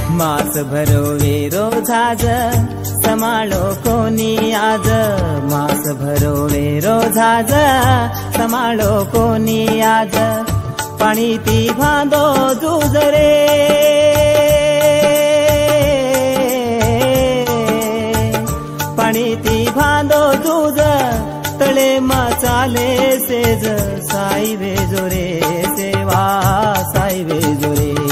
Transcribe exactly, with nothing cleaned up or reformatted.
मास भरो वेरो झाज समाळो कोणी आज, मास भरो वेरो झाज समाळो कोणी आज, पाणी ती भांदो जूज रे, पाणी ती भांदो जूज तळे मचाले सेज, साई वेजो रे सेवा साई वेजो रे।